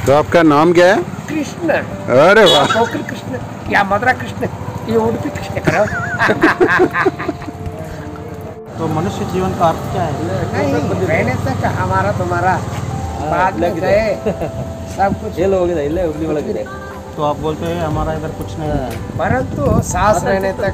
तो आपका नाम क्या है? कृष्ण। अरे वाह, गोकुल कृष्ण या मदुरा कृष्ण, ये उडुपी कृष्ण करो। तो मनुष्य जीवन का अर्थ क्या है? नहीं, रहने तक हमारा तुम्हारा बाद में गए सब कुछ ये लोग इधर उगली वाला गिरे। तो आप बोलते हैं हमारा इधर कुछ नहीं है। परंतु सांस रहने तक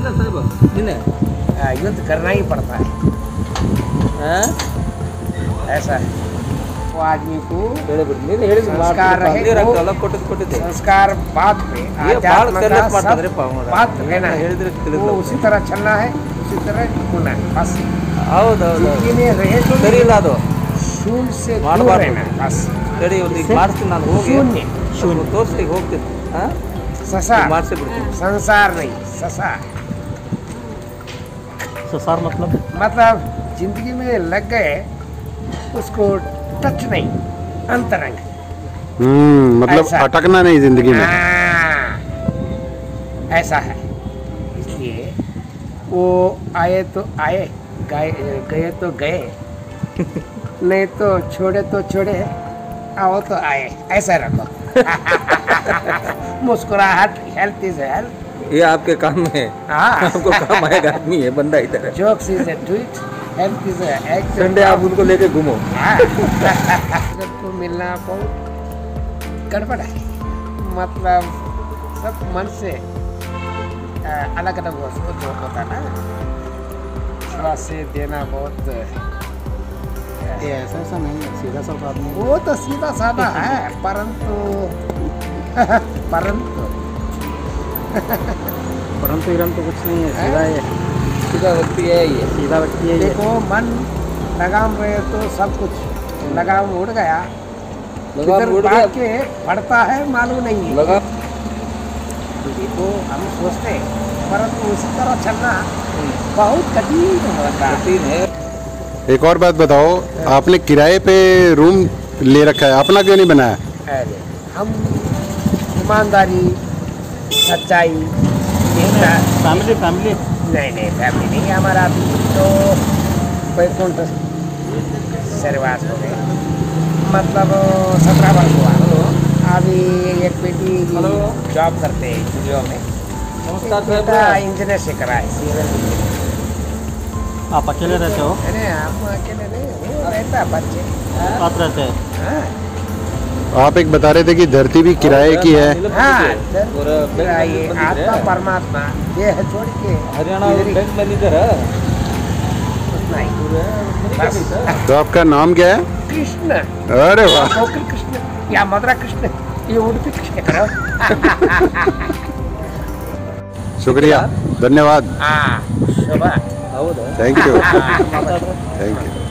साहब युद्ध करना ही पड़ता है। ऐसा है वो आदमी को संस्कार रहे संस्कार बाद में आध्यात्म का सब बात लेना है, वो उसी तरह चलना है, उसी तरह होना है बस। जिंदगी में रहे तो शून्य से दूर रहना है बस। शून्य ससा संसार नहीं ससा। संसार मतलब जिंदगी में लग गए उसको टच नहीं, अंतरंग। मतलब ऐसा। अटकना नहीं जिंदगी में। ऐसा है, इसलिए वो आए तो आए, गए तो गए, नहीं तो छोड़े, आओ तो आए, ऐसा रखो। मुस्कुराहट, हेल्थ इज हेल्थ। ये आपके काम में है। आपको काम आएगा, आदमी है बंदा इधर। Jokes is a tweet, health is a Sunday आप उनको लेके घूमो। को मिलना बहुत गड़बड़ है, मतलब सब मन से अलग अलग होता है ना। श्वास से देना बहुत ऐसा नहीं है, सीधा साधा आदमी। वो तो सीधा साधा है, परंतु तो कुछ नहीं है, सीधा है, सीधा व्यक्ति है ये। सीधा व्यक्ति है ये। देखो मन लगाम रहे तो सब कुछ लगाम उड़ गया, लगाम उड़ गया के पड़ता है मालूम नहीं है। लगा तो हम सोचते हैं, परंतु उसी तरह चलना बहुत कठिन होता है। एक और बात बताओ, आपने किराए पे रूम ले रखा है, अपना क्यों नहीं बनाया? अरे हम ईमानदारी, सच्चाई, फैमिली नहीं फैमिली नहीं, हमारा अभी तो वैकुंठ सर्वास हो गए, मतलब 17 वर्ष हुआ। अभी एक बेटी जॉब करते हैं स्टूडियो में, बेटा इंजीनियर से करा है, सिविल इंजीनियर। आप अकेले रहते हो? अरे हम अकेले नहीं, वो रहता है बच्चे आप रहते हैं? हाँ आप एक बता रहे थे कि धरती भी किराए की है। ये आत्मा परमात्मा ये है, छोड़ के हरियाणा बैंक मैनेजर है। उतना ही बस। तो आपका नाम क्या है? कृष्ण। अरे वाह, गोकुल कृष्ण या मदुरा कृष्ण, ये उडुपी कृष्ण करो। शुक्रिया, धन्यवाद, शुभ। Thank you, thank you.